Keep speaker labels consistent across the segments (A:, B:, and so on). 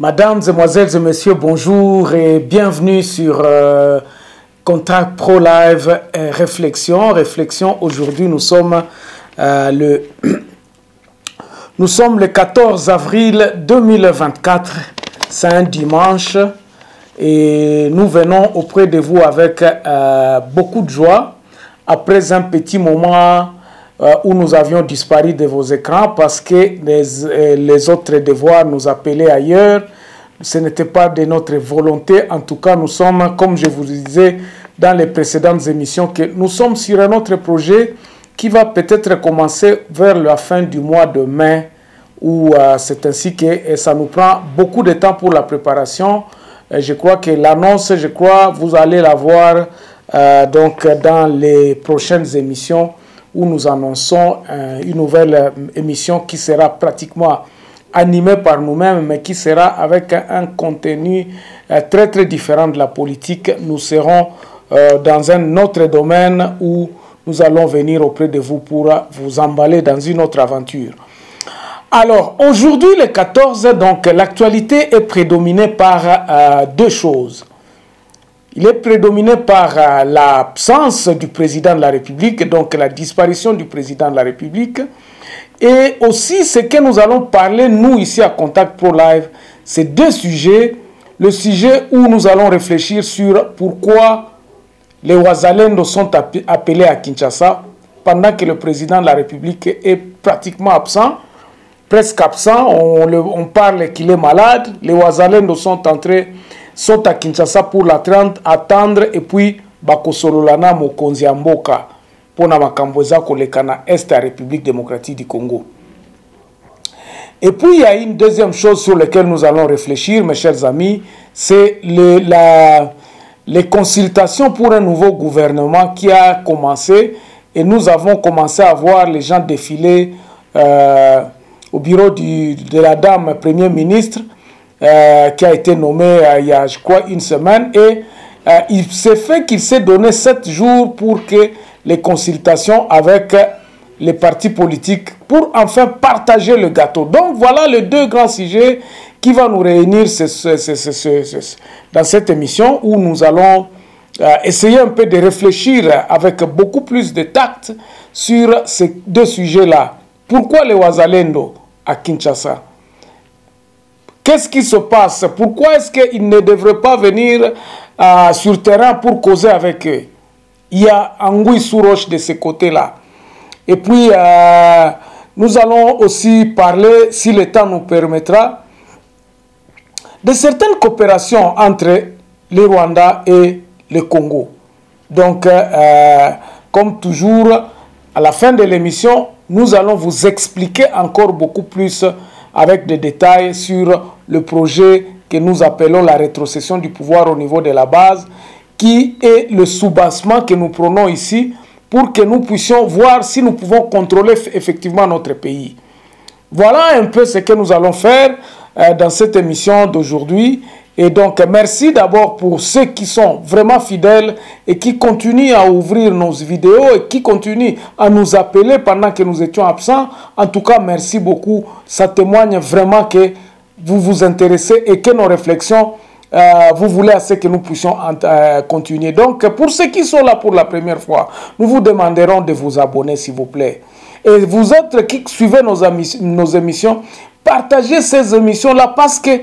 A: Mesdames, Mesdemoiselles et Messieurs, bonjour et bienvenue sur Contact Pro Live Réflexion. Aujourd'hui, nous sommes le 14 avril 2024, c'est un dimanche et nous venons auprès de vous avec beaucoup de joie après un petit moment où nous avions disparu de vos écrans parce que les autres devoirs nous appelaient ailleurs. Ce n'était pas de notre volonté. En tout cas, nous sommes, comme je vous disais dans les précédentes émissions, que nous sommes sur un autre projet qui va peut-être commencer vers la fin du mois de mai, où c'est ainsi que ça nous prend beaucoup de temps pour la préparation. Je crois que l'annonce, vous allez la voir donc dans les prochaines émissions, où nous annonçons une nouvelle émission qui sera pratiquement animée par nous-mêmes, mais qui sera avec un contenu très très différent de la politique. Nous serons dans un autre domaine où nous allons venir auprès de vous pour vous emballer dans une autre aventure. Alors, aujourd'hui, le 14, donc l'actualité est prédominée par deux choses. Il est prédominé par l'absence du président de la République, donc la disparition du président de la République. Et aussi, ce que nous allons parler, nous, ici à Contact Pro Live, c'est deux sujets. Le sujet où nous allons réfléchir sur pourquoi les Wazalendo sont appelés à Kinshasa pendant que le président de la République est pratiquement absent, presque absent. On parle qu'il est malade. Les Wazalendo sont à Kinshasa pour attendre et puis bakosololana mokonzi ya mboka pona makambo za kolekana est la République démocratique du Congo. Et puis il y a une deuxième chose sur laquelle nous allons réfléchir, mes chers amis, c'est les consultations pour un nouveau gouvernement qui a commencé, et nous avons commencé à voir les gens défiler au bureau de la dame Premier ministre, qui a été nommé il y a, je crois, une semaine. Et il s'est fait qu'il s'est donné 7 jours pour que les consultations avec les partis politiques, pour enfin partager le gâteau. Donc voilà les deux grands sujets qui vont nous réunir dans cette émission, où nous allons essayer un peu de réfléchir avec beaucoup plus de tact sur ces deux sujets-là. Pourquoi les Wazalendo à Kinshasa? Qu'est-ce qui se passe? Pourquoi est-ce qu'ils ne devraient pas venir sur le terrain pour causer avec eux? Il y a Anguille sous roche de ce côté-là. Et puis, nous allons aussi parler, si le temps nous permettra, de certaines coopérations entre le Rwanda et le Congo. Donc, comme toujours, à la fin de l'émission, nous allons vous expliquer encore beaucoup plus avec des détails sur le projet que nous appelons la rétrocession du pouvoir au niveau de la base, qui est le soubassement que nous prenons ici pour que nous puissions voir si nous pouvons contrôler effectivement notre pays. Voilà un peu ce que nous allons faire dans cette émission d'aujourd'hui. Et donc, merci d'abord pour ceux qui sont vraiment fidèles et qui continuent à ouvrir nos vidéos et qui continuent à nous appeler pendant que nous étions absents. En tout cas, merci beaucoup. Ça témoigne vraiment que vous vous intéressez et que nos réflexions, vous voulez assez que nous puissions continuer. Donc, pour ceux qui sont là pour la première fois, nous vous demanderons de vous abonner, s'il vous plaît. Et vous autres qui suivez nos émissions, partagez ces émissions-là parce que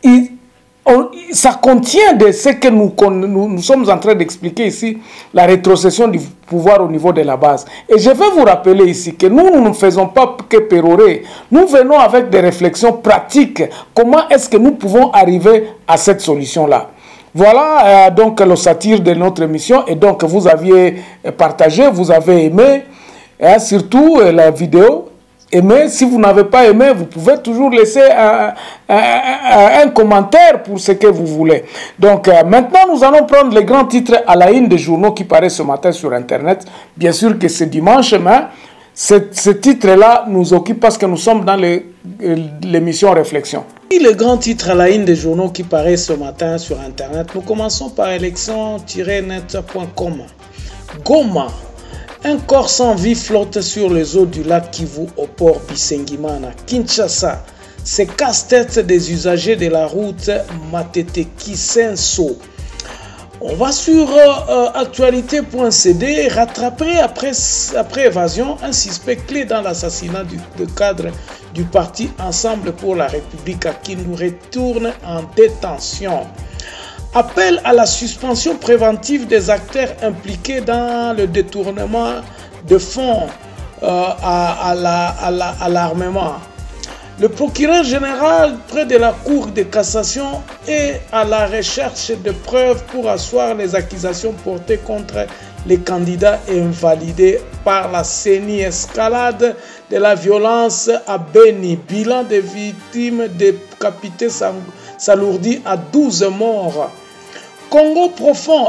A: ça contient de ce que nous sommes en train d'expliquer ici, la rétrocession du pouvoir au niveau de la base. Et je vais vous rappeler ici que nous ne faisons pas que pérorer. Nous venons avec des réflexions pratiques. Comment est-ce que nous pouvons arriver à cette solution-là? Voilà donc le satire de notre émission. Et donc vous aviez partagé, vous avez aimé, surtout la vidéo. Aimez. Si vous n'avez pas aimé, vous pouvez toujours laisser un commentaire pour ce que vous voulez. Donc maintenant, nous allons prendre les grands titres à la une des journaux qui paraissent ce matin sur Internet. Bien sûr que c'est dimanche, mais ce titre-là nous occupe parce que nous sommes dans l'émission Réflexion. Et les grands titres à la une des journaux qui paraissent ce matin sur Internet, nous commençons par élection-net.com. Goma. Un corps sans vie flotte sur les eaux du lac Kivu au port Bisengimana, Kinshasa. ces casse-têtes des usagers de la route Matete-Kisenso. On va sur actualité.cd. Rattraper après évasion un suspect clé dans l'assassinat du cadre du parti Ensemble pour la République à qui nous retourne en détention. Appel à la suspension préventive des acteurs impliqués dans le détournement de fonds à l'armement. Le procureur général près de la Cour de cassation est à la recherche de preuves pour asseoir les accusations portées contre les candidats et invalidés par la CENI. Escalade de la violence à Beni. Bilan des victimes décapitées s'alourdit à 12 morts. Congo profond,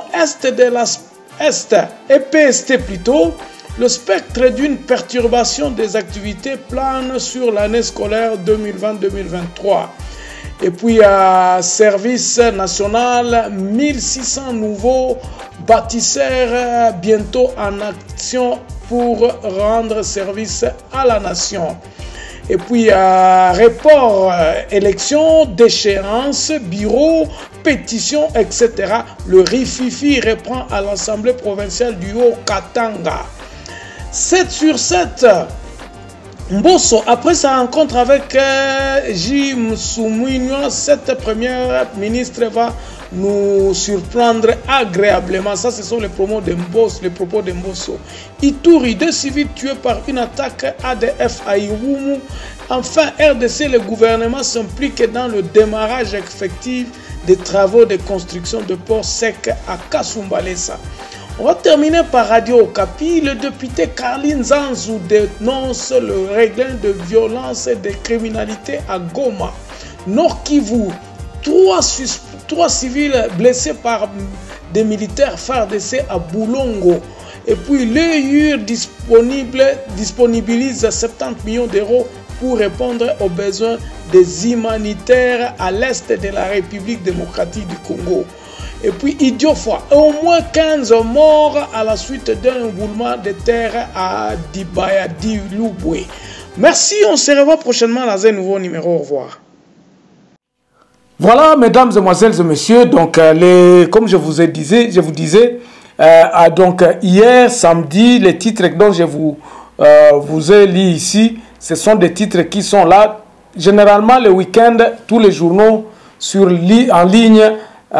A: EPST plutôt. Le spectre d'une perturbation des activités plane sur l'année scolaire 2020-2023. Et puis, à service national, 1600 nouveaux bâtisseurs bientôt en action pour rendre service à la nation. Et puis, report, élection, déchéance, bureau, pétition, etc. Le rififi reprend à l'Assemblée provinciale du Haut-Katanga. 7 sur 7, Mbosso, après sa rencontre avec Jim Soumouigno, cette première ministre va nous surprendre agréablement. Ça, ce sont les propos de Mbosso. Ituri, 2 civils tués par une attaque ADF à Irumu. Enfin, RDC, le gouvernement s'implique dans le démarrage effectif des travaux de construction de port sec à Kasumbalesa. On va terminer par Radio Okapi. Le député Carline Zanzou dénonce le regain de violence et de criminalité à Goma. Nord Kivu, 3 civils blessés par des militaires FARDC à Boulongo. Et puis l'EUR disponibilise 70 millions d'euros pour répondre aux besoins des humanitaires à l'est de la République démocratique du Congo. Et puis, Idiofa, au moins 15 morts à la suite d'un roulement de terre à Dibaya Diloubwe. Merci, on se revoit prochainement dans un nouveau numéro. Au revoir. Voilà, mesdames, mesdemoiselles et messieurs, donc comme je vous disais, donc hier, samedi, les titres dont je vous ai lu ici, ce sont des titres qui sont là. Généralement, le week-end, tous les journaux en ligne,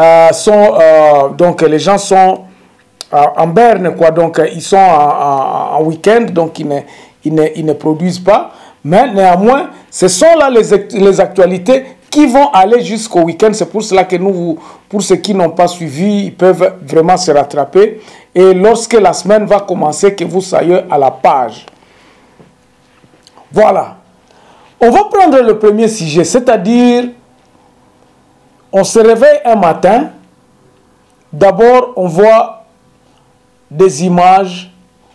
A: donc les gens sont en berne, quoi, donc ils sont en week-end, donc ils ne produisent pas, mais néanmoins ce sont là les actualités qui vont aller jusqu'au week-end. C'est pour cela que pour ceux qui n'ont pas suivi, ils peuvent vraiment se rattraper, et lorsque la semaine va commencer, que vous soyez à la page. Voilà, on va prendre le premier sujet, c'est-à-dire on se réveille un matin, d'abord on voit des images,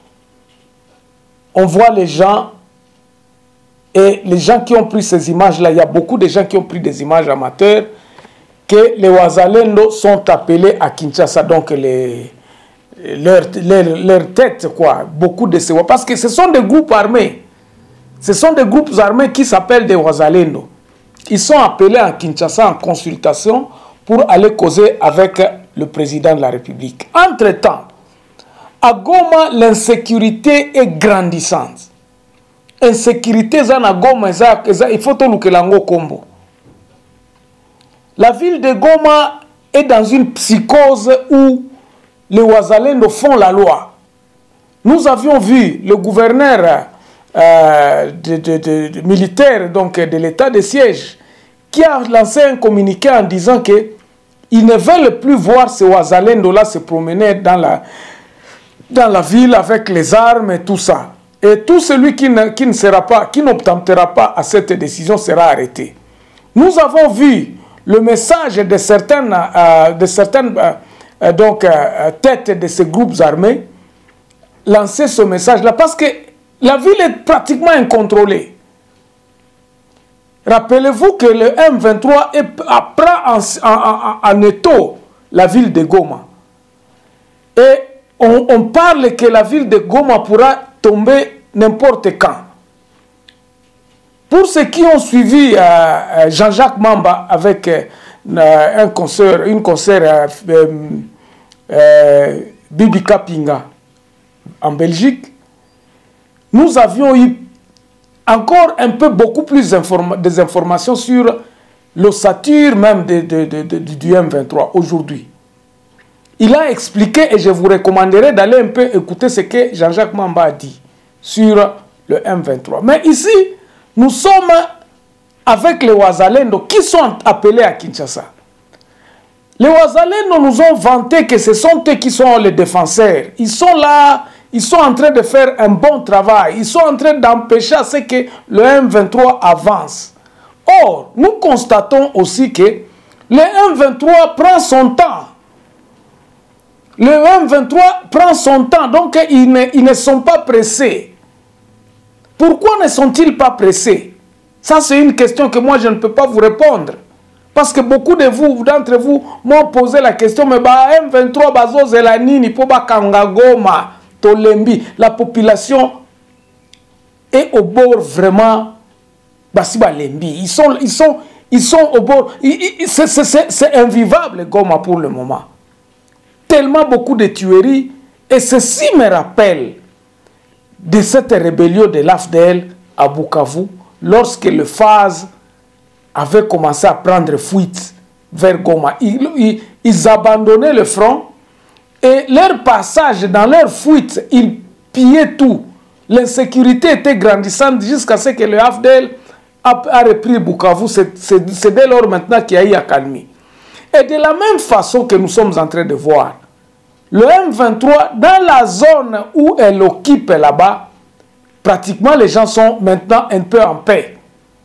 A: on voit les gens, et les gens qui ont pris ces images-là, il y a beaucoup de gens qui ont pris des images amateurs, que les Wazalendo sont appelés à Kinshasa, donc leur tête, quoi, beaucoup de ces... Parce que ce sont des groupes armés, qui s'appellent des Wazalendo. Ils sont appelés à Kinshasa en consultation pour aller causer avec le président de la République. Entre-temps, à Goma, l'insécurité est grandissante. Insécurité, à Goma, il faut tout le lango combo. La ville de Goma est dans une psychose où les Wazalendo font la loi. Nous avions vu le gouverneur militaire, donc de l'état de siège, qui a lancé un communiqué en disant que ils ne veulent plus voir ces Wazalendo-là se promener dans la ville avec les armes et tout ça. Et tout celui qui n'obtempérera pas à cette décision sera arrêté. Nous avons vu le message de certaines têtes de ces groupes armés lancer ce message-là, parce que la ville est pratiquement incontrôlée. Rappelez-vous que le M23 prend en étau la ville de Goma. Et on parle que la ville de Goma pourra tomber n'importe quand. Pour ceux qui ont suivi Jean-Jacques Mamba avec un concert, Bibi Kapinga en Belgique, nous avions eu encore beaucoup plus des informations sur l'ossature même du M23 aujourd'hui. Il a expliqué, et je vous recommanderais d'aller un peu écouter ce que Jean-Jacques Mamba a dit sur le M23. Mais ici, nous sommes avec les Ouazalendo qui sont appelés à Kinshasa. Les Ouazalendo nous ont vanté que ce sont eux qui sont les défenseurs. Ils sont là, ils sont en train de faire un bon travail. Ils sont en train d'empêcher à ce que le M23 avance. Or, nous constatons aussi que le M23 prend son temps. Le M23 prend son temps, donc ils ne sont pas pressés. Pourquoi ne sont-ils pas pressés? Ça, c'est une question que moi, je ne peux pas vous répondre. Parce que beaucoup d'entre vous m'ont posé la question, mais M23, Bazo Zelanini, Poba Kangagoma, Tolembi, la population est au bord vraiment, Basiba Lembi. Ils sont au bord, c'est invivable, Goma, pour le moment. Tellement beaucoup de tueries, et ceci me rappelle de cette rébellion de l'AFDL à Bukavu, lorsque le FAZ avait commencé à prendre fuite vers Goma. Ils abandonnaient le front, et leur passage, dans leur fuite, ils pillaient tout. L'insécurité était grandissante jusqu'à ce que le AFDL a repris Bukavu. C'est dès lors maintenant qu'il y a eu accalmie. Et de la même façon que nous sommes en train de voir, le M23, dans la zone où elle occupe là-bas, pratiquement les gens sont maintenant un peu en paix.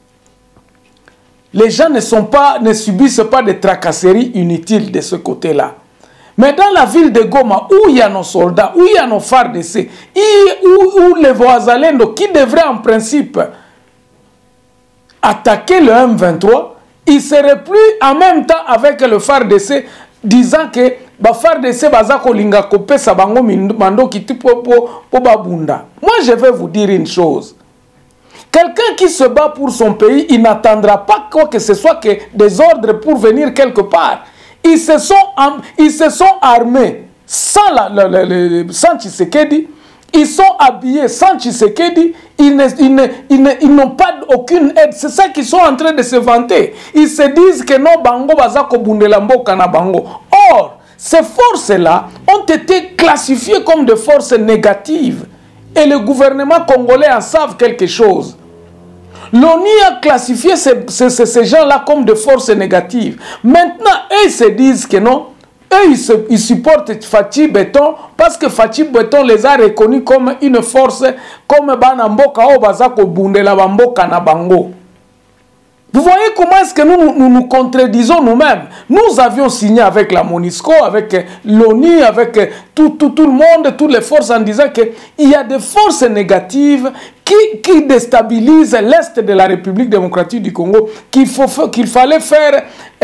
A: Les gens ne subissent pas de tracasseries inutiles de ce côté-là. Mais dans la ville de Goma, où il y a nos soldats, où il y a nos FARDC, où les Ouazalendo, qui devraient en principe attaquer le M23, ils seraient plus en même temps avec le FARDC, disant que FARDC bazako linga kopesa bango mando kiti po babunda. Moi, je vais vous dire une chose. Quelqu'un qui se bat pour son pays, il n'attendra pas quoi que ce soit que des ordres pour venir quelque part. Ils se sont armés sans Tshisekedi, ils sont habillés sans Tshisekedi, ils n'ont pas aucune aide. C'est ça qu'ils sont en train de se vanter. Ils se disent que non, bango bazako bundela mboka na bango. Or, ces forces-là ont été classifiées comme des forces négatives. Et le gouvernement congolais en savent quelque chose. L'ONU a classifié ces gens-là comme des forces négatives. Maintenant, eux se disent que non. Eux, ils supportent Fathi Beton parce que Fathi Beton les a reconnus comme une force, comme Banamboka ou Bazako Bundela Bamboka na Bango. Vous voyez comment est-ce que nous contredisons nous-mêmes. Nous avions signé avec la MONUSCO, avec l'ONU, avec tout le monde, toutes les forces en disant qu'il y a des forces négatives qui déstabilisent l'Est de la République démocratique du Congo, qu'il fallait faire,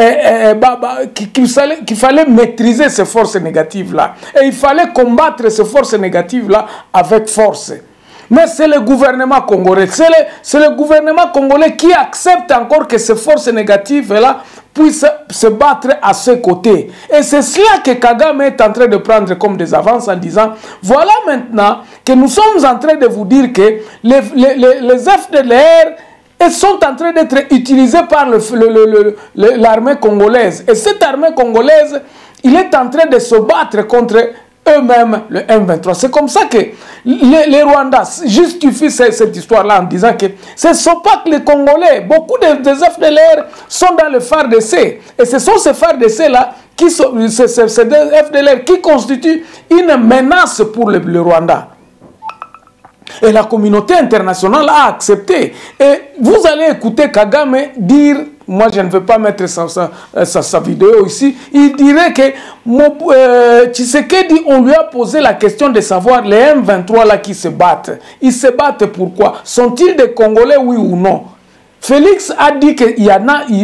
A: qu'il fallait maîtriser ces forces négatives-là. Et il fallait combattre ces forces négatives-là avec force. Mais c'est le gouvernement congolais, c'est le gouvernement congolais qui accepte encore que ces forces négatives-là puissent se battre à ses côtés. Et c'est cela que Kagame est en train de prendre comme des avances en disant, voilà maintenant que nous sommes en train de vous dire que les FDLR sont en train d'être utilisés par l'armée congolaise. Et cette armée congolaise, il est en train de se battre contre eux-mêmes, le M23. C'est comme ça que les Rwandais justifient cette histoire-là en disant que ce ne sont pas que les Congolais. Beaucoup des FDLR sont dans le FARDC. Et ce sont ces FARDC-là, ces FDLR qui constituent une menace pour le Rwanda. Et la communauté internationale a accepté. Et vous allez écouter Kagame dire, moi je ne veux pas mettre sa vidéo ici, il dirait que Tshisekedi, on lui a posé la question de savoir les M23 là qui se battent. Ils se battent pourquoi? Sont-ils des Congolais, oui ou non? Félix a dit qu'il y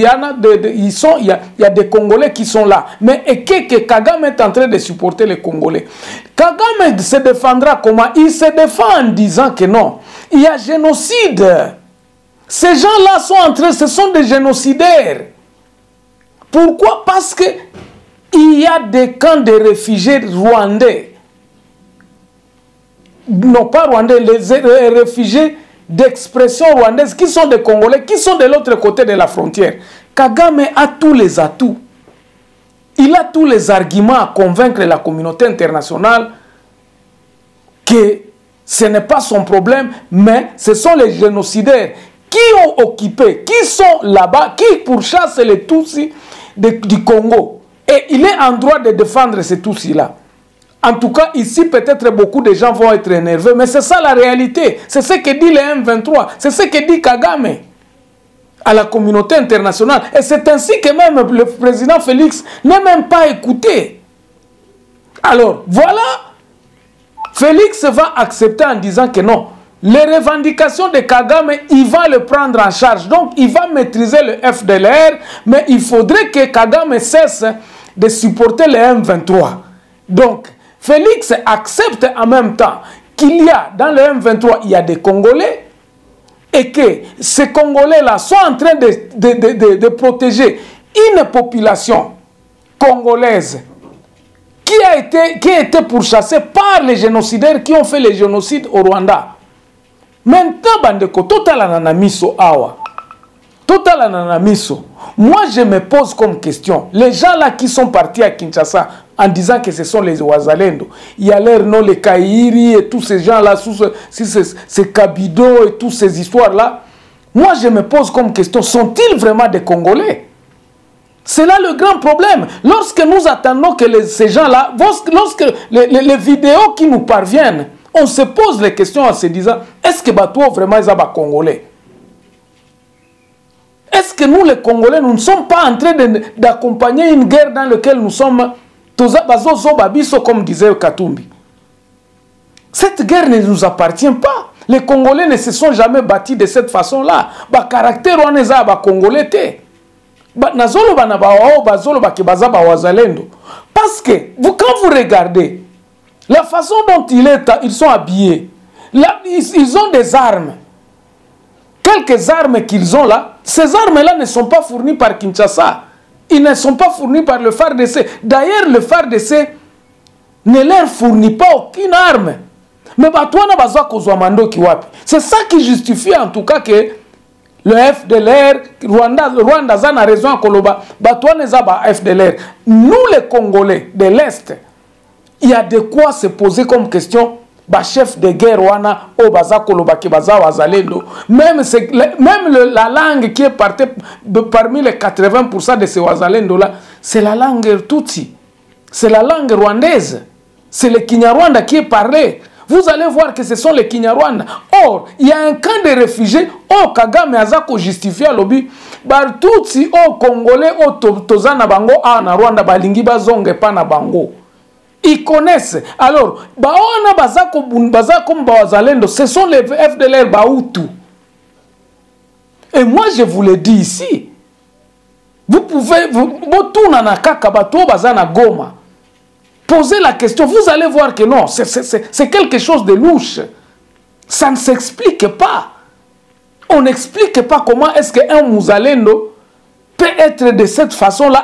A: a des Congolais qui sont là. Mais et que Kagame est en train de supporter les Congolais. Kagame se défendra comment? Il se défend en disant que non. Il y a génocide. Ces gens-là sont en train, ce sont des génocidaires. Pourquoi? Parce que il y a des camps de réfugiés rwandais. Non pas rwandais, les réfugiés d'expression rwandaise qui sont des Congolais, qui sont de l'autre côté de la frontière. Kagame a tous les atouts. Il a tous les arguments à convaincre la communauté internationale que ce n'est pas son problème, mais ce sont les génocidaires qui ont occupé, qui sont là-bas, qui pourchassent les Tutsis du Congo. Et il est en droit de défendre ces Tutsis-là. En tout cas, ici, peut-être beaucoup de gens vont être énervés, mais c'est ça la réalité. C'est ce que dit le M23, c'est ce que dit Kagame à la communauté internationale. Et c'est ainsi que même le président Félix n'est même pas écouté. Alors, voilà, Félix va accepter en disant que non, les revendications de Kagame, il va le prendre en charge. Donc, il va maîtriser le FDLR, mais il faudrait que Kagame cesse de supporter le M23. Donc, Félix accepte en même temps qu'il y a, dans le M23, il y a des Congolais, et que ces Congolais-là sont en train de protéger une population congolaise qui a été pourchassée par les génocidaires qui ont fait le génocide au Rwanda. Maintenant, bandeko, total ananamiso awa. Total ananamiso. Moi, je me pose comme question, les gens là qui sont partis à Kinshasa en disant que ce sont les Wazalendo, il y a l'air non les Kairi et tous ces gens là, ces Kabido et toutes ces histoires là. Moi, je me pose comme question, sont-ils vraiment des Congolais? C'est là le grand problème. Lorsque nous attendons que ces gens là, lorsque les vidéos qui nous parviennent, on se pose les questions en se disant, est-ce que Batou vraiment ils sont Congolais? Est-ce que nous, les Congolais, nous ne sommes pas en train d'accompagner une guerre dans laquelle nous sommes, comme disait Katumbi? Cette guerre ne nous appartient pas. Les Congolais ne se sont jamais bâtis de cette façon-là. Le caractère Congolais. Parce que quand vous regardez la façon dont ils sont habillés, là, ils ont des armes. Quelques armes qu'ils ont là, ces armes-là ne sont pas fournies par Kinshasa. Ils ne sont pas fournis par le FARDC. D'ailleurs, le FARDC ne leur fournit pas aucune arme. Mais c'est ça qui justifie en tout cas que le FDLR, Rwanda a raison à Koloba, FDLR. Nous les Congolais de l'Est, il y a de quoi se poser comme question. Chef de guerre wana o baza koloba ki baza wazalendo, même la langue qui est parmi les 80% de ces wazalendo là, c'est la langue tutsi, c'est la langue rwandaise, c'est le Kinyarwanda qui est parlé. Vous allez voir que ce sont les Kinyarwanda. Or, il y a un camp de réfugiés, Kagame azako justifié à lobby, bar tutsi Congolais tozana bango na Rwanda balingi bazonge pa na bango. Ils connaissent. Alors, ce sont les FDLR Baoutou. Et moi, je vous le dis ici. Vous pouvez, poser la question. Vous allez voir que non, c'est quelque chose de louche. Ça ne s'explique pas. On n'explique pas comment est-ce qu'un Mouzalendo peut être de cette façon-là.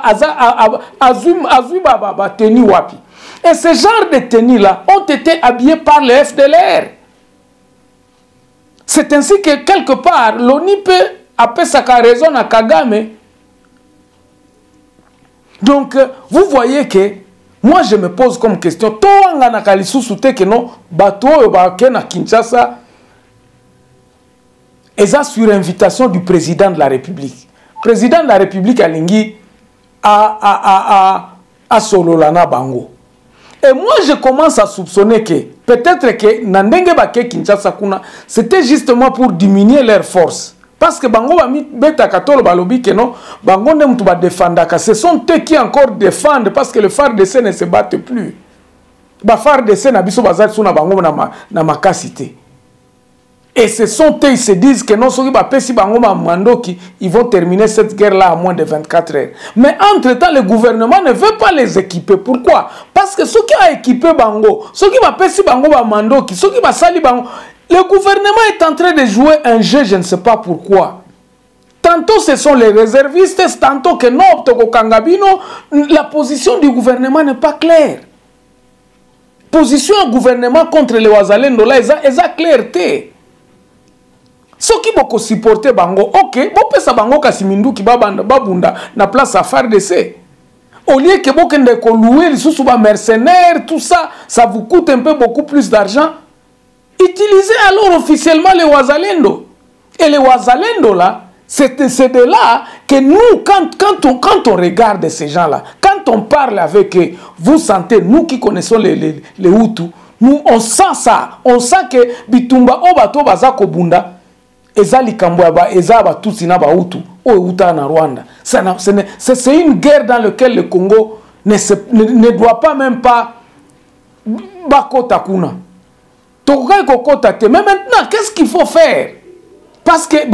A: Teni wapi. Et ce genre de tenues-là ont été habillés par le FDLR. C'est ainsi que, quelque part, l'ONU peut appeler sa raison à Kagame. Donc, vous voyez que, moi je me pose comme question, Kinshasa, et ça sur invitation du président de la République. Le président de la République a lingi à Sololana Bango. Et moi, je commence à soupçonner que peut-être que Nandenge Bake Kinshasa Kuna, c'était justement pour diminuer leurs forces. Parce que Bango Beta Katolo Balobi que non, Bango ne va défendre. Ce sont eux qui encore défendent parce que le FARDC ne se battent plus. Le FARDC n'a pas bazar sur Bango na makasité. Et ce sont eux, ils se disent que non, ils vont terminer cette guerre-là à moins de 24 heures. Mais entre-temps, le gouvernement ne veut pas les équiper. Pourquoi? Parce que ceux qui ont équipé Bango, ceux qui ont Bango Mandoki, ceux qui ont sali Bango, Le gouvernement est en train de jouer un jeu, je ne sais pas pourquoi. Tantôt ce sont les réservistes, tantôt que non, la position du gouvernement n'est pas claire. Position du gouvernement contre les Wazalendo, là, ils ont clarté. Ce qui beaucoup supporter bango, ok, bon pesa bango kasimindu ki babunda na place à FARDC. Au lieu que beaucoup de louer les sous-bas mercenaires, tout ça, ça vous coûte un peu beaucoup plus d'argent. Utilisez alors officiellement les Wazalendo. Et les Wazalendo là, c'est de là que nous, quand on regarde ces gens-là, quand on parle avec eux, vous sentez, nous qui connaissons les Hutus, nous on sent ça. On sent que Bitumba Obato Bazako Bunda, Ezali Kambouaba, Ezaba Tutsina Hutu, Outa na Rwanda. C'est une guerre dans laquelle le Congo ne doit pas même pas Bakota Kuna. Mais maintenant, qu'est-ce qu'il faut faire? Parce que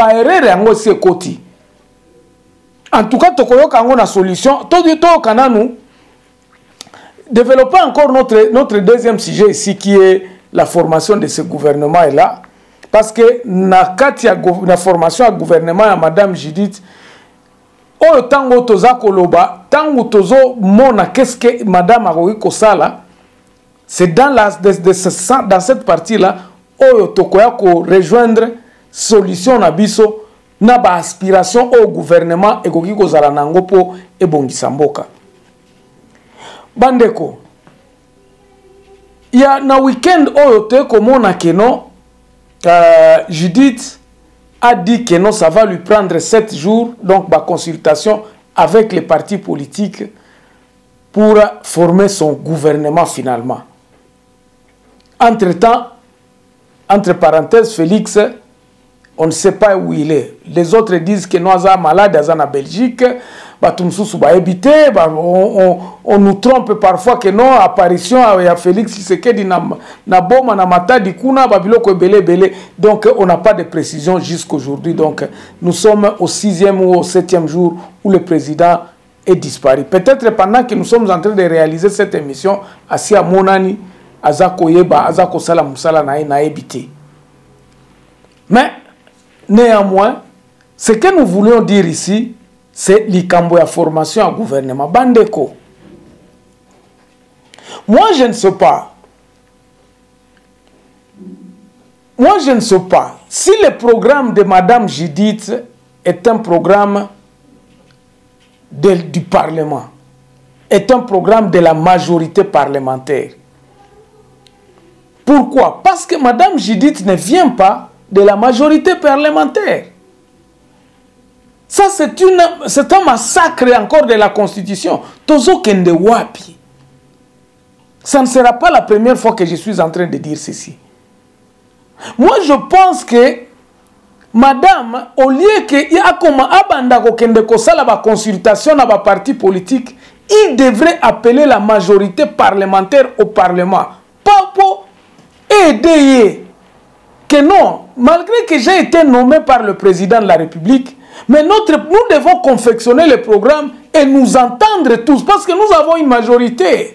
A: en tout cas, nous une solution. Nous développer encore notre deuxième sujet ici, qui est la formation de ce gouvernement-là. Parce que la formation à gouvernement à Madame Judith, tango toza koloba, tango tozo mona qu'est-ce que Madame Aroui Kosala, c'est dans cette partie-là, oyo tokoya ko rejoindre solution na biso na ba aspiration au gouvernement ekoki kozala nango po ebongisa mboka. Bandeko, ya na weekend oyo te komona keno Judith a dit que non, ça va lui prendre 7 jours, donc ma consultation avec les partis politiques pour former son gouvernement finalement. Entre-temps, entre parenthèses, Félix, on ne sait pas où il est. Les autres disent que nous sommes malades en Belgique, on nous trompe parfois que non, apparition à Félix Tshisekedi na boma na matadi kuna babiloko belé. Donc on n'a pas de précision jusqu'aujourd'hui. Donc nous sommes au 6e ou au 7e jour où le président est disparu. Peut-être pendant que nous sommes en train de réaliser cette émission, Asia Monani, Azako Yeba, Azako Sala Moussala na ebité. Mais néanmoins, ce que nous voulions dire ici, c'est l'ikambo formation à gouvernement. Bandeko. Moi, je ne sais pas. Moi, je ne sais pas. Si le programme de Madame Judith est un programme du Parlement, est un programme de la majorité parlementaire. Pourquoi? Parce que Madame Judith ne vient pas de la majorité parlementaire. Ça, c'est un massacre encore de la Constitution. Tozo Kende Wapi. Ça ne sera pas la première fois que je suis en train de dire ceci. Moi, je pense que Madame, au lieu qu'il y a comme Abandako Kende Kosala la consultation dans le parti politique, il devrait appeler la majorité parlementaire au Parlement. Pas pour aider. Que non, malgré que j'ai été nommé par le président de la République, mais nous devons confectionner le programme et nous entendre tous, parce que nous avons une majorité.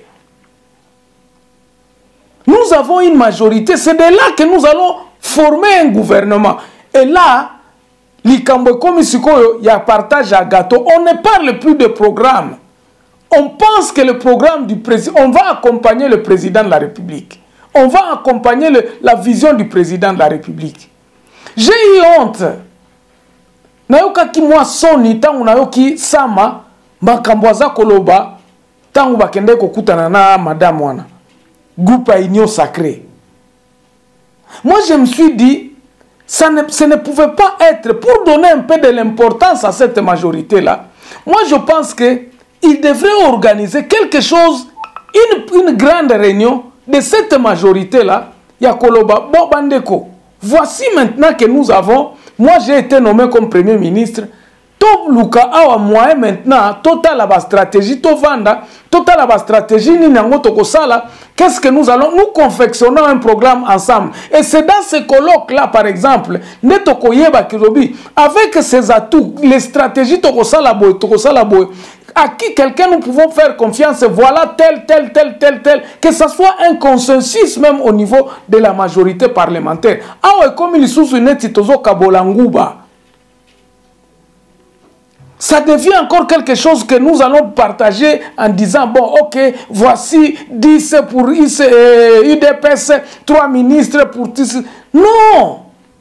A: Nous avons une majorité, c'est de là que nous allons former un gouvernement. Et là, l'Ikambo Komisiko, il y a partage à gâteau. On ne parle plus de programme. On pense que le programme du président, on va accompagner le président de la République. On va accompagner la vision du président de la République. J'ai eu honte. Nayoka ki mwa soni tangu nayoki sama makamboza koloba tangu bakende kokutana na madame wana groupe à union sacrée. Moi je me suis dit ce ne pouvait pas être, pour donner un peu de l'importance à cette majorité là. Moi je pense que il devrait organiser quelque chose, une grande réunion de cette majorité là. Ya koloba bo bandeko. Voici maintenant que nous avons. Moi, j'ai été nommé comme Premier ministre Tout luka awa moyen maintenant, total la stratégie, to vanda, total la stratégie, ni nango toko sala. Qu'est-ce que nous allons, nous confectionnons un programme ensemble. Et c'est dans ce colloque-là, par exemple, netoko yeba kirobi, avec ses atouts, les stratégies toko sala boy, à qui quelqu'un nous pouvons faire confiance, voilà tel, que ce soit un consensus même au niveau de la majorité parlementaire. Awa comme il sous une titozo kabolangouba. Ça devient encore quelque chose que nous allons partager en disant, bon, ok, voici 10 pour UDPS, 3 ministres pour 10. Non!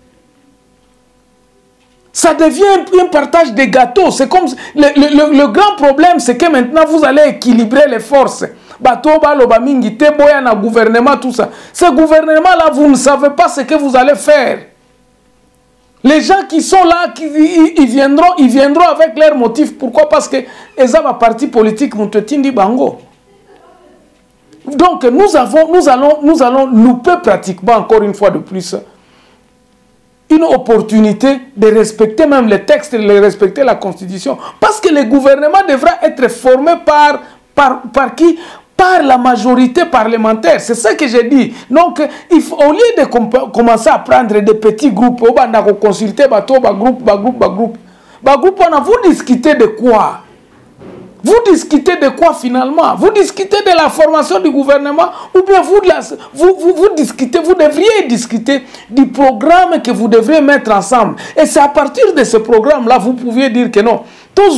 A: Ça devient un partage des gâteaux. C'est comme le grand problème, c'est que maintenant vous allez équilibrer les forces. Batoba, Lobamingi, Teboya, na gouvernement, tout ça. Ce gouvernement-là, vous ne savez pas ce que vous allez faire. Les gens qui sont là, ils viendront avec leurs motifs. Pourquoi? Parce que ils ont un parti politique, Moutetindi Bango. Donc nous allons louper pratiquement encore une fois de plus une opportunité de respecter même les textes, de respecter la Constitution. Parce que le gouvernement devra être formé par qui? Par la majorité parlementaire. C'est ça que j'ai dit. Donc, au lieu de commencer à prendre des petits groupes, on va consulter groupe, vous discutez de quoi? Vous discutez de quoi finalement? Vous discutez de la formation du gouvernement ou bien vous devriez discuter du programme que vous devriez mettre ensemble. Et c'est à partir de ce programme-là, vous pouviez dire que non. Vous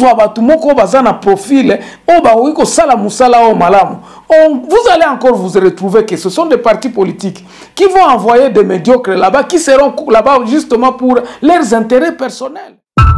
A: allez encore vous retrouver que ce sont des partis politiques qui vont envoyer des médiocres là-bas, qui seront là-bas justement pour leurs intérêts personnels.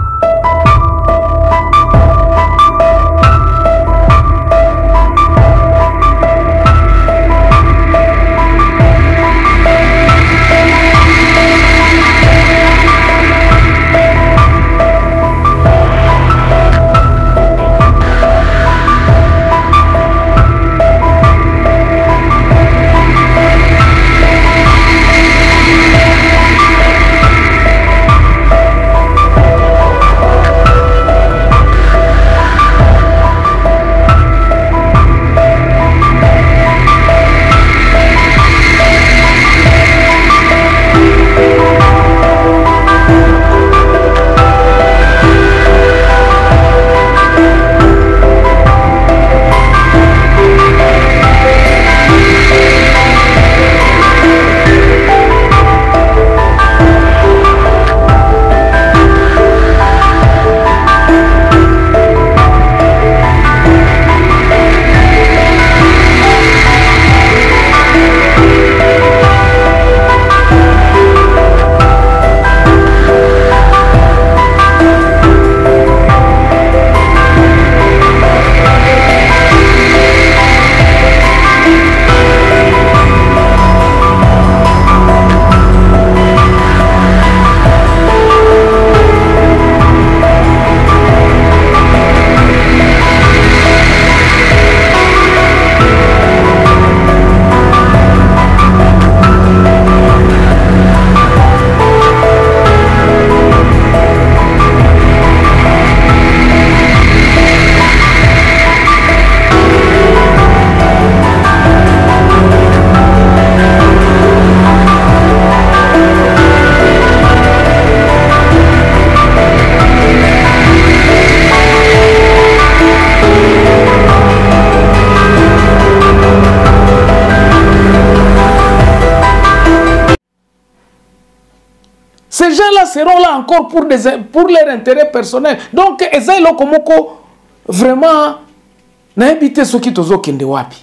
A: Ces gens-là seront là encore pour leur intérêt personnel. Donc, Ezaï Lokomoko, vraiment, n'a évité ce qui tozo kende wapi.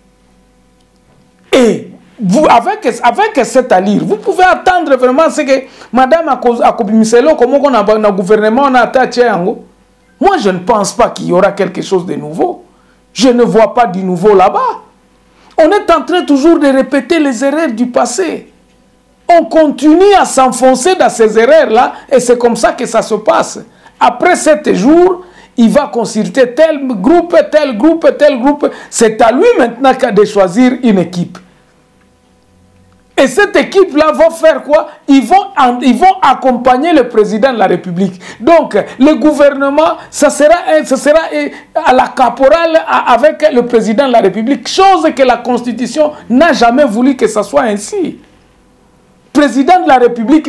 A: Et vous, avec cette allure, vous pouvez attendre vraiment ce que Madame Akobimiselo, comme on a un gouvernement, on a attaché. Moi, je ne pense pas qu'il y aura quelque chose de nouveau. Je ne vois pas du nouveau là-bas. On est en train toujours de répéter les erreurs du passé. On continue à s'enfoncer dans ces erreurs-là et c'est comme ça que ça se passe. Après 7 jours, il va consulter tel groupe, tel groupe, tel groupe. C'est à lui maintenant de choisir une équipe. Et Et cette équipe-là va faire quoi? Ils vont accompagner le président de la République. Donc, le gouvernement, ça sera à la caporale avec le président de la République, chose que la Constitution n'a jamais voulu que ça soit ainsi. Président de la République,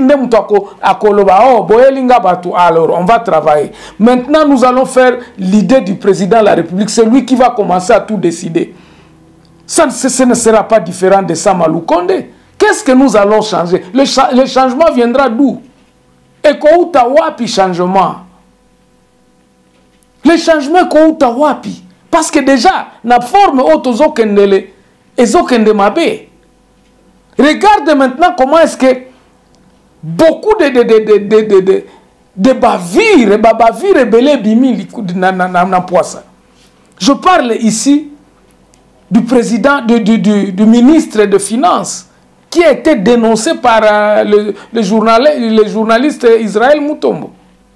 A: alors on va travailler. Maintenant, nous allons faire l'idée du président de la République. C'est lui qui va commencer à tout décider. Ça, ce ne sera pas différent de Sama Lukonde. Qu'est-ce que nous allons changer? Le changement viendra d'où? Et kouta wapi changement? Le changement kouta wapi? Parce que déjà, la forme otozo kendele ezo kende mabe. Regarde maintenant comment est-ce que beaucoup de bavires belé bimi na poissa. Je parle ici du président, du ministre des Finances, qui a été dénoncé par le journaliste Israël Mutombo.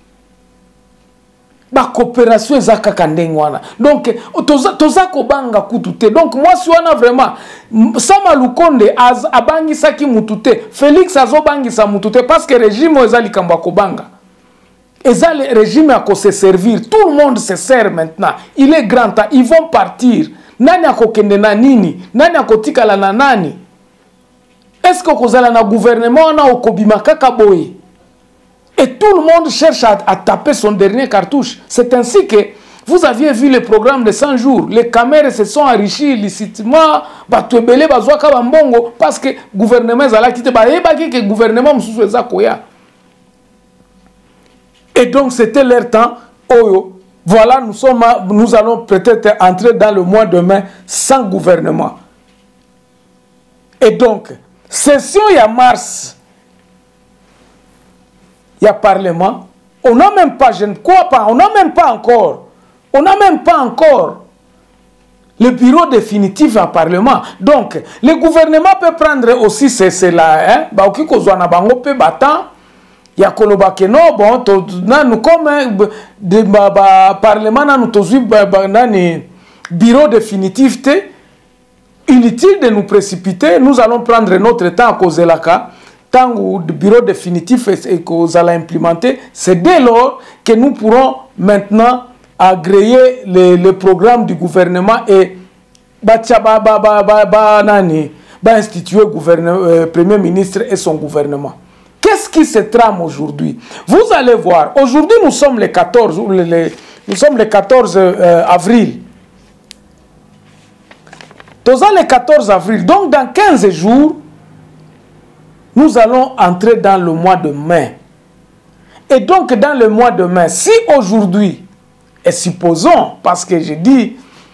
A: La coopération est zakakandengwana. Donc, tozako banga kutute. Donc, moi, si on a vraiment Sama Lukonde abangi saki mutute, Félix azo bangi sa mutute, parce que le régime ezali kamba kobanga. Le régime a se servir. Tout le monde se sert maintenant. Il est grand temps. Ils vont partir. Nani akokende na nini? Nani akotikala na nani? Est-ce que kozala na gouvernement na okobima kaka boye? Et tout le monde cherche à taper son dernier cartouche. C'est ainsi que vous aviez vu le programme de 100 jours. Les caméras se sont enrichies illicitement. Parce que le gouvernement a quitté. Le gouvernement a. Et donc c'était leur temps. Voilà, nous allons peut-être entrer dans le mois de mai sans gouvernement. Et donc, session il y a mars. Il y a parlement, on n'a même pas, je ne crois pas, on n'a même pas encore le bureau définitif à parlement. Donc, le gouvernement peut prendre aussi cela, hein, il y a kolobakeno, bon, nous comme parlement, nous bureau définitif, inutile de nous précipiter, nous allons prendre notre temps à cause de la cas. Tant que le bureau définitif et que vous allez implémenter, c'est dès lors que nous pourrons maintenant agréer le programme du gouvernement et instituer le Premier ministre et son gouvernement. Qu'est-ce qui se trame aujourd'hui? Vous allez voir, aujourd'hui nous sommes le 14, nous sommes le 14 avril. Nous sommes le 14 avril, donc dans 15 jours, nous allons entrer dans le mois de mai. Et donc, dans le mois de mai, si aujourd'hui, et supposons, parce que je dis,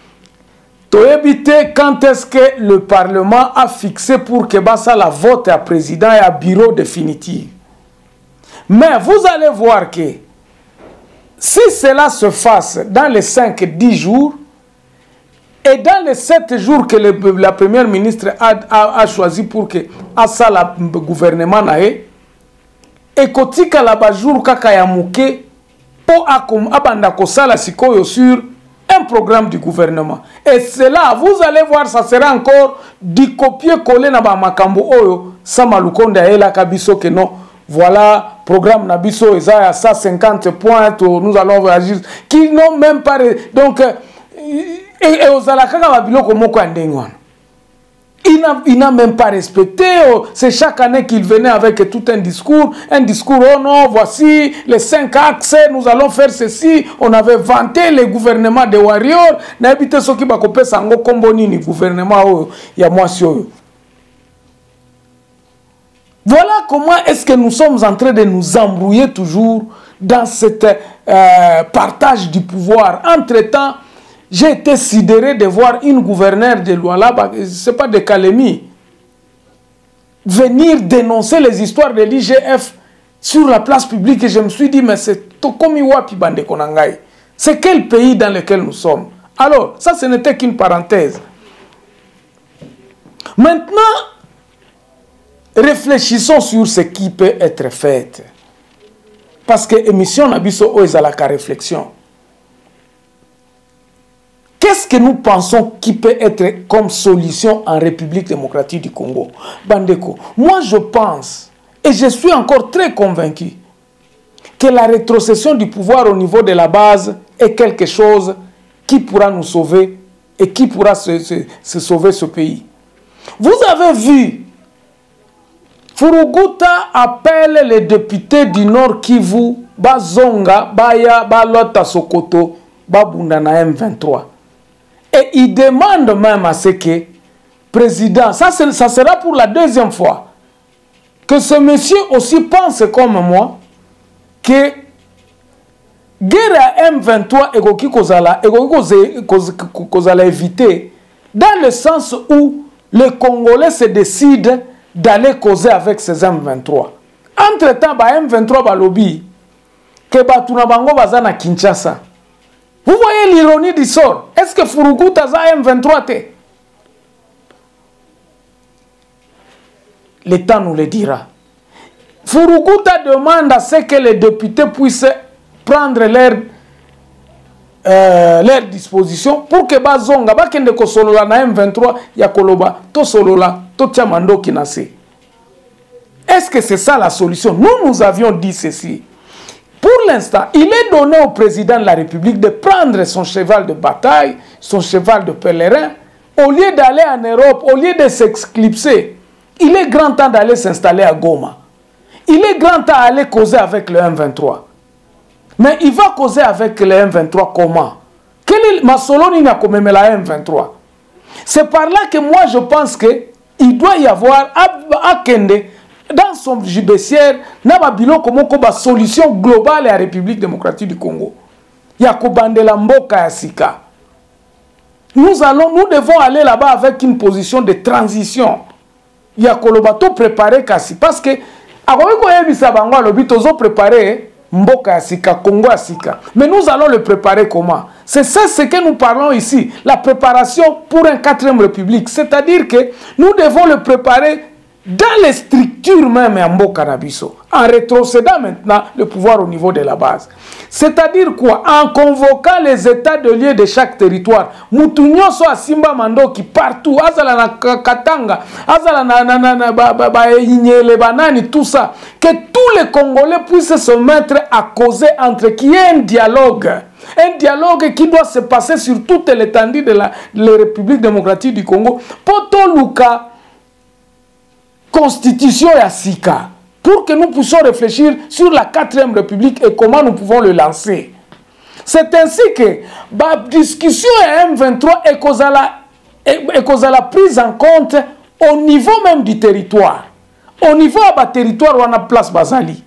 A: quand est-ce que le Parlement a fixé pour que ça la vote à président et à bureau définitif. Mais vous allez voir que si cela se fasse dans les 5-10 jours, et dans les 7 jours que la première ministre a choisi pour que ça le gouvernement nae, et kotika la bajour kaka ya muke pour abanda kosala sikoyo sur un programme du gouvernement. Et cela, vous allez voir, ça sera encore du copier-coller na ba makambo oyo Sama Lukonde aela kabiso que non. Voilà, programme Nabiso Eza à 150 points, nous allons agir qui n'ont même pas donc et aux alakaka babiloko moko andengwana. Il n'a même pas respecté. C'est chaque année qu'il venait avec tout un discours. Oh non, voici les 5 axes, nous allons faire ceci. On avait vanté le gouvernement de Warrior. N'habite ce qui va couper sango komboni ni gouvernement ya moisio. Voilà comment est-ce que nous sommes en train de nous embrouiller toujours dans cet partage du pouvoir. Entre-temps, j'ai été sidéré de voir une gouverneure de Luala, ce n'est pas de Kalemi, venir dénoncer les histoires de l'IGF sur la place publique. Et je me suis dit, mais c'est Tokomiwapi Bande Konangai. C'est quel pays dans lequel nous sommes? Alors, ça, ce n'était qu'une parenthèse. Maintenant, réfléchissons sur ce qui peut être fait. Parce que l'émission Nabiso Oezalaka réflexion. qu'est-ce que nous pensons qui peut être comme solution en République démocratique du Congo? Bandeko, moi je pense, et je suis encore très convaincu, que la rétrocession du pouvoir au niveau de la base est quelque chose qui pourra nous sauver et qui pourra se sauver ce pays. Vous avez vu, Furuguta appelle les députés du Nord Kivu, Bazonga, Baya, Balota Sokoto, Babundana M23. Et il demande même à ce que, président, ça sera pour la deuxième fois, que ce monsieur aussi pense comme moi, que guerre à M23 et kozala éviter, dans le sens où les Congolais se décident d'aller causer avec ces M23. Entre-temps, M23 balobi, que Batuna Bango bazana Kinshasa. Vous voyez l'ironie du sort. Est-ce que Furuguta a M23 te? L'État nous le dira. Furuguta demande à ce que les députés puissent prendre leur disposition pour que Bazonga, Bakende Kosolola na M23, Yakoloba, Tosolola, Totiamando Kinase. Est-ce que c'est ça la solution? Nous avions dit ceci. Pour l'instant, il est donné au président de la République de prendre son cheval de bataille, son cheval de pèlerin, au lieu d'aller en Europe, au lieu de s'éclipser. Il est grand temps d'aller s'installer à Goma. Il est grand temps d'aller causer avec le M23. Mais il va causer avec le M23 comment? Quel est Masoloni n'a quand même la M23? C'est par là que moi je pense qu'il doit y avoir à Kende, dans son judiciaire, Nababilo comme une solution globale à la République démocratique du Congo. Yakobandela Mboka Yasika. Nous devons aller là-bas avec une position de transition. Yakolobato préparer Kasi. Parce que, préparer Mboka Yasika, Congo Yasika. Mais nous allons le préparer comment? C'est ça ce que nous parlons ici. La préparation pour une 4e république. C'est-à-dire que nous devons le préparer dans les structures même en Mboka Nabiso, en rétrocédant maintenant le pouvoir au niveau de la base. C'est-à-dire quoi? En convoquant les états de lieu de chaque territoire. Moutounyo so a Simba Mandoki partout, Azala na Katanga, Azala na Inyele Banani, tout ça. Que tous les Congolais puissent se mettre à causer entre qui est un dialogue. Un dialogue qui doit se passer sur toute l'étendue de la République démocratique du Congo. Poto Luka Constitution et Sika, pour que nous puissions réfléchir sur la 4e République et comment nous pouvons le lancer. C'est ainsi que la discussion M23 est causala prise en compte au niveau même du territoire. Au niveau de territoire où on a place Bazali.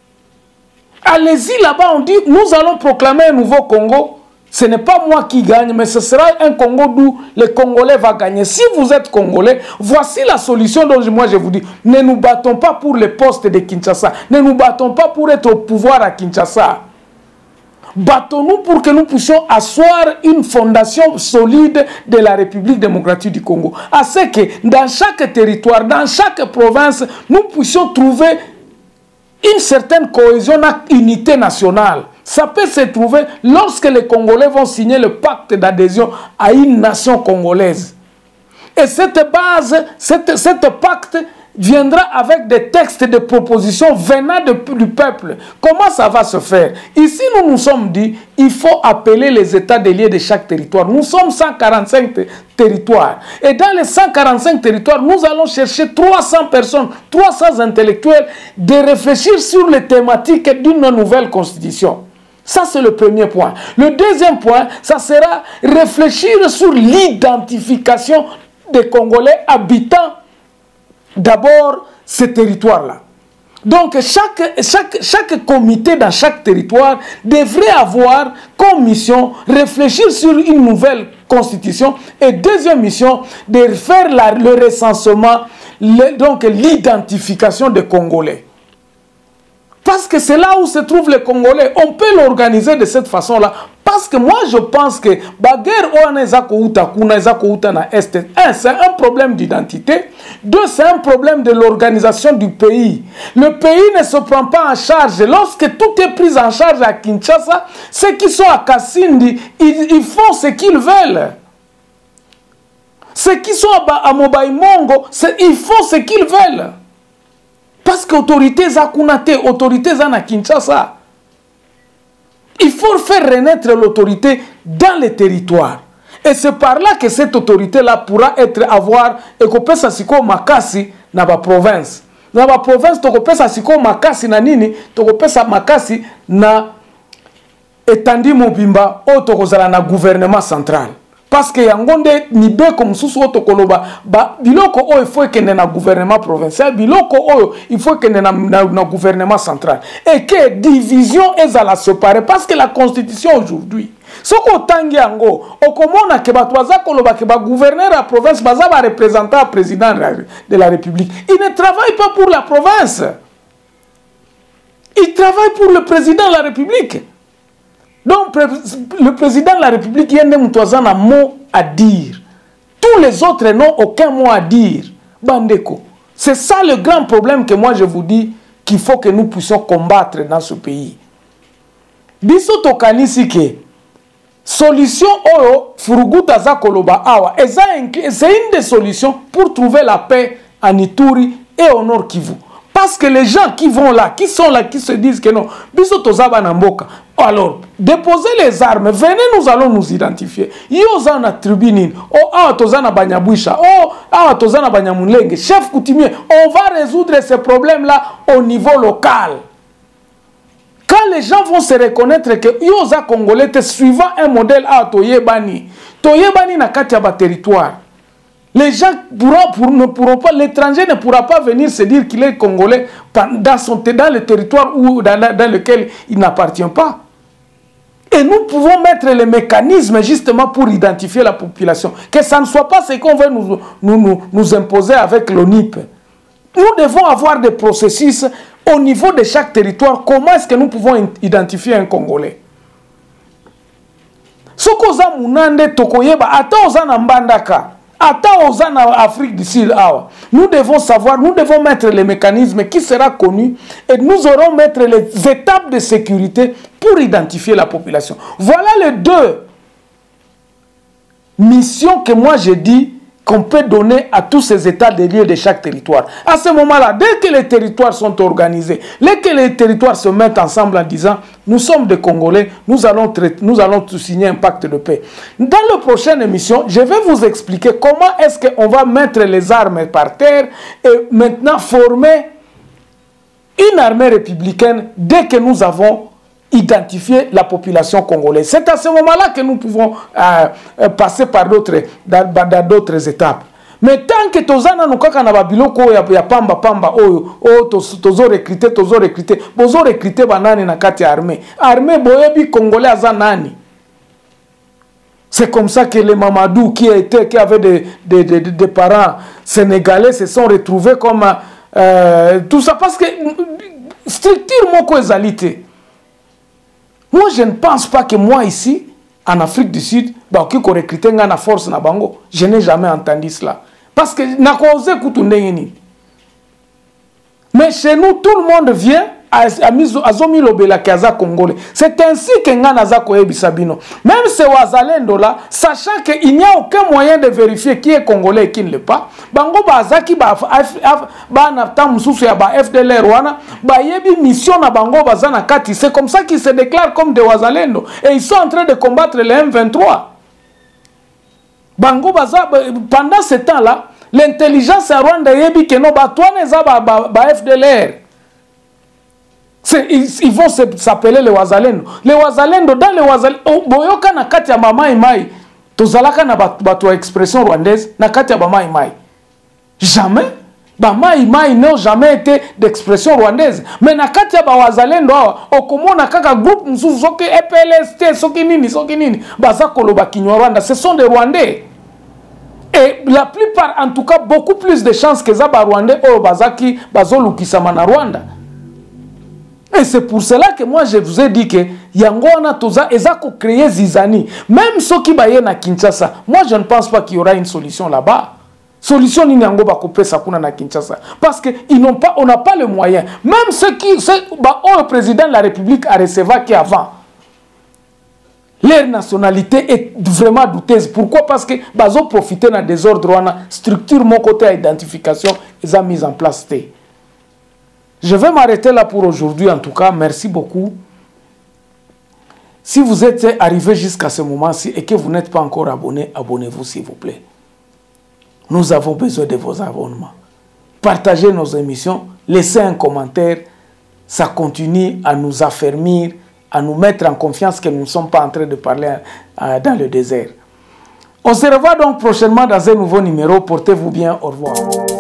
A: Allez-y là-bas, on dit, nous allons proclamer un nouveau Congo. Ce n'est pas moi qui gagne, mais ce sera un Congo d'où le Congolais va gagner. Si vous êtes Congolais, voici la solution dont moi je vous dis. Ne nous battons pas pour les postes de Kinshasa. Ne nous battons pas pour être au pouvoir à Kinshasa. Battons-nous pour que nous puissions asseoir une fondation solide de la République démocratique du Congo. À ce que dans chaque territoire, dans chaque province, nous puissions trouver une certaine cohésion, une unité nationale. Ça peut se trouver lorsque les Congolais vont signer le pacte d'adhésion à une nation congolaise. Et cette base, cette pacte viendra avec des textes de propositions venant du peuple. Comment ça va se faire? Ici, nous nous sommes dit, il faut appeler les états de lieu de chaque territoire. Nous sommes 145 territoires. Et dans les 145 territoires, nous allons chercher 300 personnes, 300 intellectuels, de réfléchir sur les thématiques d'une nouvelle constitution. Ça, c'est le premier point. Le deuxième point, ça sera réfléchir sur l'identification des Congolais habitant d'abord ces territoires-là. Donc, chaque comité dans chaque territoire devrait avoir comme mission réfléchir sur une nouvelle constitution et deuxième mission de faire le recensement, donc l'identification des Congolais. Parce que c'est là où se trouvent les Congolais. On peut l'organiser de cette façon-là. Pas Parce que moi, je pense que la guerre na Est, un, c'est un problème d'identité. Deux, c'est un problème de l'organisation du pays. Le pays ne se prend pas en charge. Lorsque tout est pris en charge à Kinshasa, ceux qui sont à Kassindi, ils font ce qu'ils veulent. Ceux qui sont à Mobai Mongo, ils font ce qu'ils veulent. Parce que l'autorité Zakunate, l'autorité Zana Kinshasa, il faut faire renaître l'autorité dans les territoires. Et c'est par là que cette autorité-là pourra avoir et qu'on peut s'assiko makasi dans la province. Dans la province, on peut s'assiko makasi na nini, on peut s'assiko makasi na etandi mobimba au tokozala na gouvernement central. Parce que yangonde nibe comme sous otokoloba ba biloko o il faut que na gouvernement provincial biloko o il faut que na gouvernement central et que division est à la séparer parce que la constitution aujourd'hui soko tangi yango okomona ke batwaza koloba ke ba gouverneur à province baza ba représentant président de la République, il ne travaille pas pour la province, il travaille pour le président de la République. Donc, le président de la République, il y a un mot à dire. Tous les autres n'ont aucun mot à dire. Bandeko. C'est ça le grand problème que moi je vous dis qu'il faut que nous puissions combattre dans ce pays. Biso tokanisi ke solution oyo furuguta za koloba awa. C'est une des solutions pour trouver la paix en Ituri et au Nord Kivu. Parce que les gens qui vont là, qui sont là, qui se disent que non, biso tozaba na mboka. Alors, déposez les armes, venez, nous allons nous identifier. Yoza na tribunine, oh, ah, tozana banyabwisha, oh, ah, tozana banyamulenge, chef coutumier, on va résoudre ces problèmes-là au niveau local. Quand les gens vont se reconnaître que Yoza Congolais est suivant un modèle à Toyebani na Katiaba territoire. Les gens ne pourront pas, l'étranger ne pourra pas venir se dire qu'il est congolais dans le territoire dans lequel il n'appartient pas. Et nous pouvons mettre les mécanismes justement pour identifier la population. Que ça ne soit pas ce qu'on veut nous imposer avec l'ONIP. Nous devons avoir des processus au niveau de chaque territoire. Comment est-ce que nous pouvons identifier un Congolais? Sokoza Munande Tokoyeba, ata ozana Mbandaka. En Afrique du Sud, nous devons savoir, nous devons mettre les mécanismes qui seront connus et nous aurons mettre les étapes de sécurité pour identifier la population. Voilà les deux missions que moi j'ai dit qu'on peut donner à tous ces états de lieux de chaque territoire. À ce moment-là, dès que les territoires sont organisés, dès que les territoires se mettent ensemble en disant nous sommes des Congolais, nous allons signer un pacte de paix. Dans la prochaine émission, je vais vous expliquer comment est-ce qu'on va mettre les armes par terre et maintenant former une armée républicaine dès que nous avons identifié la population congolaise. C'est à ce moment-là que nous pouvons passer par d'autres étapes. Mais tant que tozana nukaka na babiloko ya pamba oyo tozo recruter bozo recruter banani na kati armée boyebi congolais aza nani. C'est comme ça que les Mamadou qui avaient des parents sénégalais se sont retrouvés comme tout ça parce que structure moko ezalité. Moi, je ne pense pas que moi, ici, en Afrique du Sud, qui recrute une force na bango, je n'ai jamais entendu cela. Parce que na cause kutundengi. Mais chez nous, tout le monde vient à Zomi Lobela Kaza Congolais. C'est ainsi que Nganaza Koyebi Sabino. Même ces Wazalendo là, sachant qu'il n'y a aucun moyen de vérifier qui est Congolais et qui ne l'est pas, Bango Bazaki FDLR wana, Bayebi mission na Bango Bazana Kati. C'est comme ça qu'ils se déclarent comme des Wazalendo. Et ils sont en train de combattre les M23. Bango Baza, pendant ce temps-là, l'intelligence à Rwanda yebi que no batouane za ba FDLR. Ils vont s'appeler les Wazalendo. Les Wazalendo, dans les Wazalendo, boyoka na kati ya Mamai Mai, tozalaka na bato expression rwandaise, na kati ya Mamai Mai. Jamais. Mamai Mai n'ont jamais été d'expression rwandaise. Mais na kati ya Wazalendo, okomona kaka groupe msusu, soki EPLST, soki nini, baza koloba kinywa Rwanda, ce sont des Rwandais. Et la plupart, en tout cas, beaucoup plus de chances que Zaba Rwandais, Bazaki, Bazolu Kisama na Rwanda. Et c'est pour cela que moi je vous ai dit que Yangona Toza Ezako créé Zizani. Même ceux qui baillent à Kinshasa, moi je ne pense pas qu'il y aura une solution là-bas. Solution ni Nyango ba couper Sakuna na Kinshasa. Parce qu'on n'a pas le moyen. Même ceux qui, le président de la République a recevé qu'avant. Leur nationalité est vraiment douteuse. Pourquoi? Parce que bazo profiter dans des ordres, structure mon côté à identification, ils ont mis en place. Je vais m'arrêter là pour aujourd'hui. En tout cas, merci beaucoup. Si vous êtes arrivé jusqu'à ce moment-ci et que vous n'êtes pas encore abonné, abonnez-vous s'il vous plaît. Nous avons besoin de vos abonnements. Partagez nos émissions, laissez un commentaire. Ça continue à nous affermir, à nous mettre en confiance que nous ne sommes pas en train de parler dans le désert. On se revoit donc prochainement dans un nouveau numéro. Portez-vous bien. Au revoir.